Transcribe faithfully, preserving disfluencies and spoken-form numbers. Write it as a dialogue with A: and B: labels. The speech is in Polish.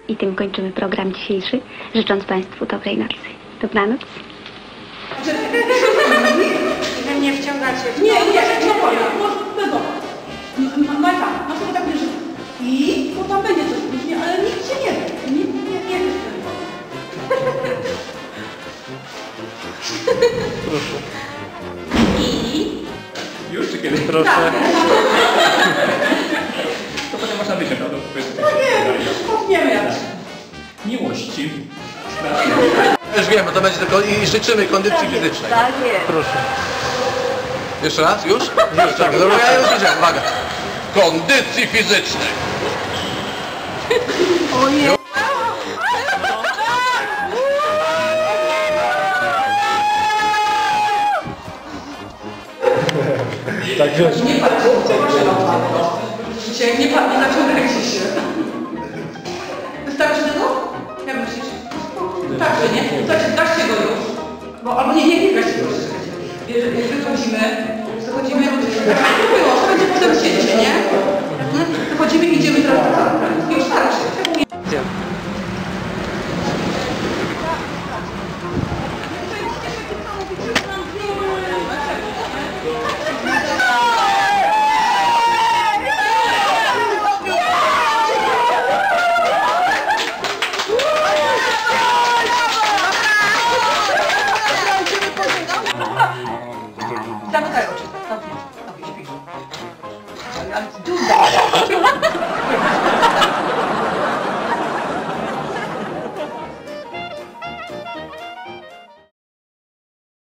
A: I tym kończymy program dzisiejszy, życząc Państwu dobrej nocy. Dobranoc.
B: Wy mnie wciągacie w to.
C: Nie, nie, nie, no Majka, masz tylko tak bierze. I, bo tam będzie coś później, ale nikt się nie wie. Nikt nie, nie wie tego.
D: Proszę.
C: I...
E: Już czy kiedy?
D: Proszę.
E: To potem można wyciąć, no to powiedzmy.
C: No nie, wspomniemy jak.
E: Miłości.
D: Już wiemy, to będzie tylko i życzymy kondycji fizycznej.
B: Tak jest.
D: Proszę. Jeszcze raz? Już? Już, tak. Dobra, ja już widziałem. Uwaga. Kondycji fizycznej.
B: Ojej.
D: Także...
C: Nie patrz, nie patrz, nie naciągajcie się. Wystarczy tego? Jak myślisz? Wystarczy, nie? Dasz, daście go już. Bo, albo nie, nie, nie daście go już. Jeżeli wychodzimy, wychodzimy, było, to będzie potem cięcie, nie? Wychodzimy i idziemy teraz do pracy. Już starczy. Zamykaj oczy. Zamknij. Zamknij, śpi. Ale tu